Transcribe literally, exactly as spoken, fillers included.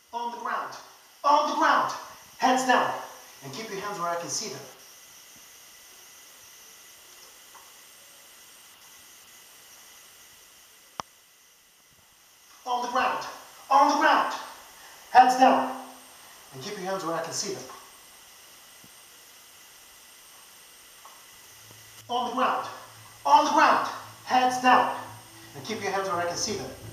On the ground. On the ground. Heads down. And keep your hands where I can see them. On the ground. On the ground. Heads down. And keep your hands where I can see them. On the ground. On the ground. Heads down. And keep your hands where I can see them.